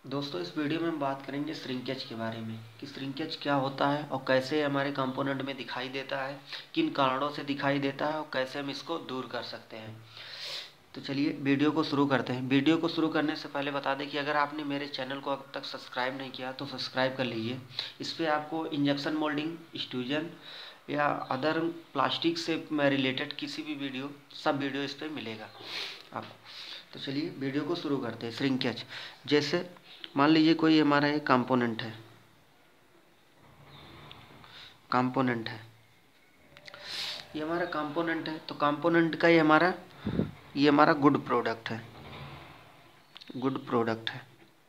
दोस्तों इस वीडियो में हम बात करेंगे श्रिंकेज के बारे में कि श्रिंकेज क्या होता है और कैसे हमारे कंपोनेंट में दिखाई देता है, किन कारणों से दिखाई देता है और कैसे हम इसको दूर कर सकते हैं। तो चलिए वीडियो को शुरू करते हैं। वीडियो को शुरू करने से पहले बता दें कि अगर आपने मेरे चैनल को अब तक सब्सक्राइब नहीं किया तो सब्सक्राइब कर लीजिए। इस पर आपको इंजेक्शन मोल्डिंग, एक्सट्रूजन या अदर प्लास्टिक से रिलेटेड किसी भी वीडियो, सब वीडियो इस पर मिलेगा आपको। तो चलिए वीडियो को शुरू करते हैं। श्रिंकेज जैसे मान लीजिए कोई हमारा एक कंपोनेंट है, ये हमारा कंपोनेंट है। तो कंपोनेंट का ये हमारा गुड प्रोडक्ट है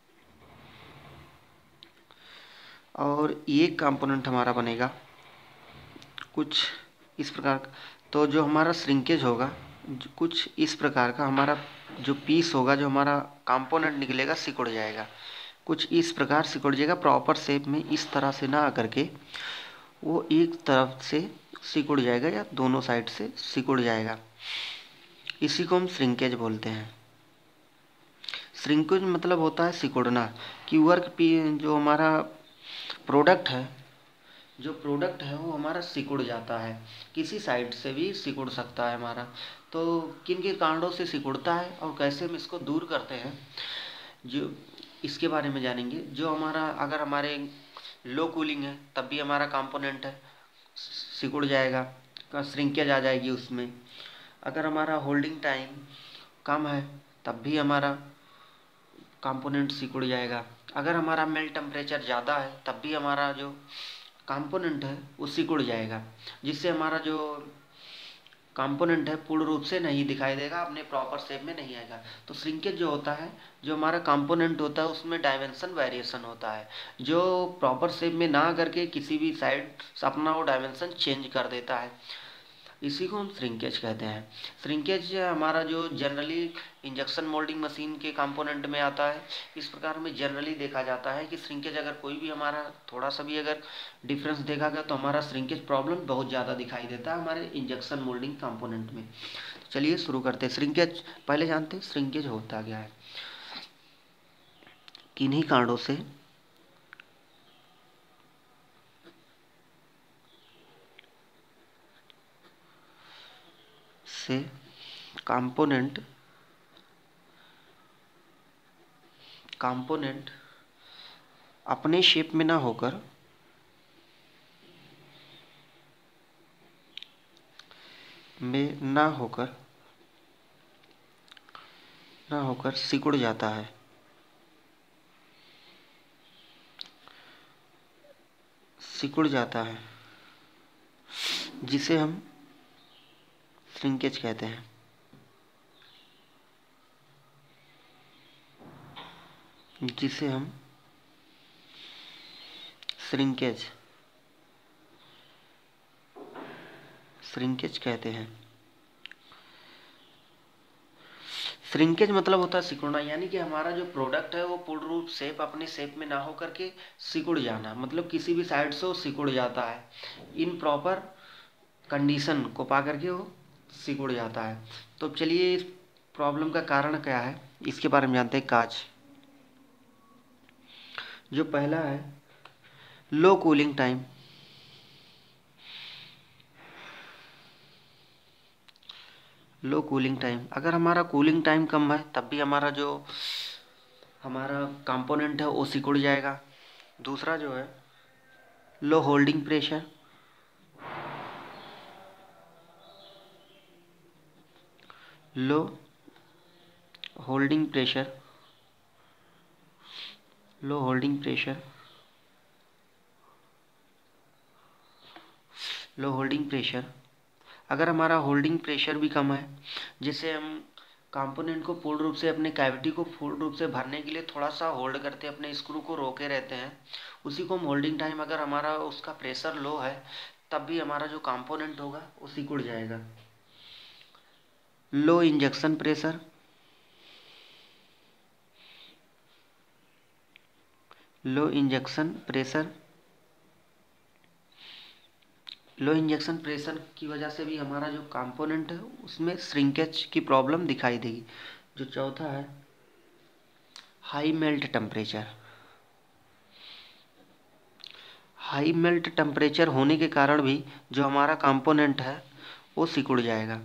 और ये कंपोनेंट हमारा बनेगा कुछ इस प्रकार का। तो जो हमारा श्रिंकेज होगा कुछ इस प्रकार का, हमारा जो पीस होगा, जो हमारा कंपोनेंट निकलेगा, सिकुड़ जाएगा। कुछ इस प्रकार सिकुड़ जाएगा, प्रॉपर शेप में इस तरह से ना आकर के वो एक तरफ से सिकुड़ जाएगा या दोनों साइड से सिकुड़ जाएगा। इसी को हम श्रिंकेज बोलते हैं। श्रिंकेज मतलब होता है सिकुड़ना, कि जो हमारा प्रोडक्ट है वो हमारा सिकुड़ जाता है। किसी साइड से भी सिकुड़ सकता है हमारा। तो किन किन कारणों से सिकुड़ता है और कैसे हम इसको दूर करते हैं, जो इसके बारे में जानेंगे। जो हमारा अगर हमारे लो कूलिंग है तब भी हमारा कंपोनेंट है सिकुड़ जाएगा, श्रिंकेज आ जाएगी उसमें। अगर हमारा होल्डिंग टाइम कम है तब भी हमारा कंपोनेंट सिकुड़ जाएगा। अगर हमारा मेल्ट टेम्परेचर ज़्यादा है तब भी हमारा जो कंपोनेंट है वो सिकुड़ जाएगा, जिससे हमारा जो कंपोनेंट है पूर्ण रूप से नहीं दिखाई देगा, अपने प्रॉपर शेप में नहीं आएगा। तो श्रिंकेज जो होता है, जो हमारा कंपोनेंट होता है उसमें डायमेंशन वेरिएशन होता है, जो प्रॉपर शेप में ना करके किसी भी साइड अपना वो डायमेंशन चेंज कर देता है। इसी को हम श्रिंकेज कहते हैं। श्रिंकेज हमारा जो जनरली इंजेक्शन मोल्डिंग मशीन के कंपोनेंट में आता है, इस प्रकार में जनरली देखा जाता है कि श्रिंकेज अगर कोई भी हमारा थोड़ा सा भी अगर डिफरेंस देखा गया तो हमारा श्रिंकेज प्रॉब्लम बहुत ज़्यादा दिखाई देता है हमारे इंजेक्शन मोल्डिंग कंपोनेंट में। तो चलिए शुरू करते हैं। श्रिंकेज पहले जानते हैं श्रिंकेज होता क्या है, किन्हीं कारणों से कंपोनेंट अपने शेप में ना होकर सिकुड़ जाता है। जिसे हम श्रिंकेज कहते हैं। जिसे हम श्रिंकेज कहते हैं। श्रिंकेज मतलब होता है सिकुड़ना, यानी कि हमारा जो प्रोडक्ट है वो पूर्ण रूप शेप अपने शेप में ना होकर के सिकुड़ जाना, मतलब किसी भी साइड से वो सिकुड़ जाता है। इन प्रॉपर कंडीशन को पा करके वो सिकुड़ जाता है। तो चलिए इस प्रॉब्लम का कारण क्या है इसके बारे में जानते हैं। काज जो पहला है लो कूलिंग टाइम। अगर हमारा कूलिंग टाइम कम है तब भी हमारा कंपोनेंट है वो सिकुड़ जाएगा। दूसरा जो है low holding pressure. Low holding pressure अगर हमारा होल्डिंग प्रेशर भी कम है, जिससे हम कंपोनेंट को पूर्ण रूप से अपने कैविटी को पूर्ण रूप से भरने के लिए थोड़ा सा होल्ड करते हैं, अपने स्क्रू को रोके रहते हैं, उसी को हम होल्डिंग टाइम, अगर हमारा उसका प्रेशर लो है तब भी हमारा जो कंपोनेंट होगा वो सिकुड़ जाएगा। Low injection pressure. Low injection pressure की वजह से भी हमारा जो कंपोनेंट है उसमें श्रिंकेज की प्रॉब्लम दिखाई देगी। जो चौथा है high melt temperature. High melt temperature होने के कारण भी जो हमारा कंपोनेंट है वो सिकुड़ जाएगा।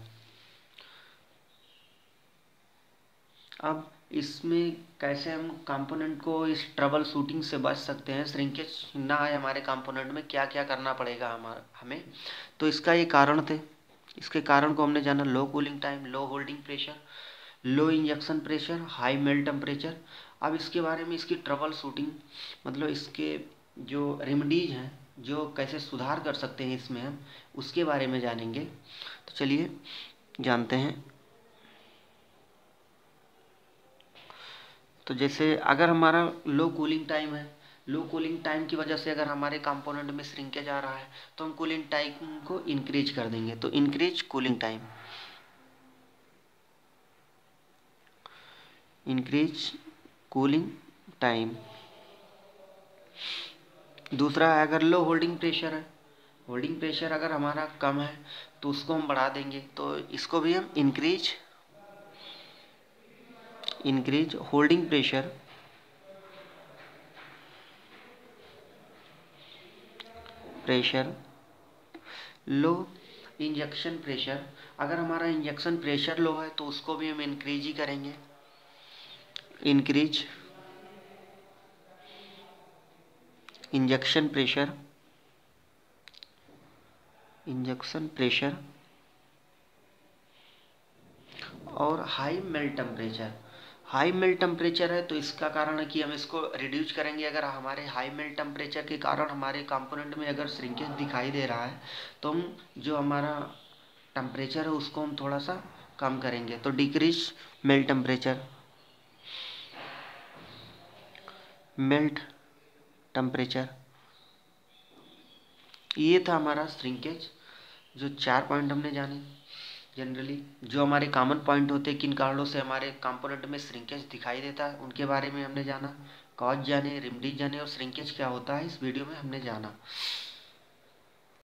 अब इसमें कैसे हम कंपोनेंट को इस ट्रबल शूटिंग से बच सकते हैं, श्रिंकेज ना आए हमारे कंपोनेंट में, क्या क्या करना पड़ेगा हमें। तो इसका ये कारण थे, इसके कारण को हमने जाना, low cooling time, low holding pressure, low injection pressure, high melt temperature. अब इसके बारे में, इसकी ट्रबल शूटिंग मतलब इसके जो रेमेडीज हैं, जो कैसे सुधार कर सकते हैं इसमें हम, उसके बारे में जानेंगे। तो चलिए जानते हैं। तो जैसे अगर हमारा लो कूलिंग टाइम है, लो कूलिंग टाइम की वजह से अगर हमारे कंपोनेंट में श्रिंकेज आ रहा है तो हम कूलिंग टाइम को इंक्रीज कर देंगे। तो increase cooling time, increase cooling time. दूसरा है अगर लो होल्डिंग प्रेशर है, होल्डिंग प्रेशर अगर हमारा कम है तो उसको हम बढ़ा देंगे। तो इसको भी हम increase holding pressure, low injection pressure. अगर हमारा इंजेक्शन प्रेशर लो है तो उसको भी हम इंक्रीज ही करेंगे, इंक्रीज इंजेक्शन प्रेशर। और high melt temperature, high melt temperature है तो इसका कारण है कि हम इसको रिड्यूस करेंगे। अगर हमारे हाई मेल्ट टेम्परेचर के कारण हमारे कंपोनेंट में अगर श्रिंकेज दिखाई दे रहा है तो हम जो हमारा टेम्परेचर है उसको हम थोड़ा सा कम करेंगे। तो डिक्रीज मेल्ट टेम्परेचर। ये था हमारा श्रिंकेज, जो 4 पॉइंट हमने जाने। जनरली जो हमारे कॉमन पॉइंट होते हैं, किन कारणों से हमारे कंपोनेंट में श्रिंकेज दिखाई देता है, उनके बारे में हमने जाना। कॉज जाने, रेमेडीज जाने और श्रिंकेज क्या होता है, इस वीडियो में हमने जाना।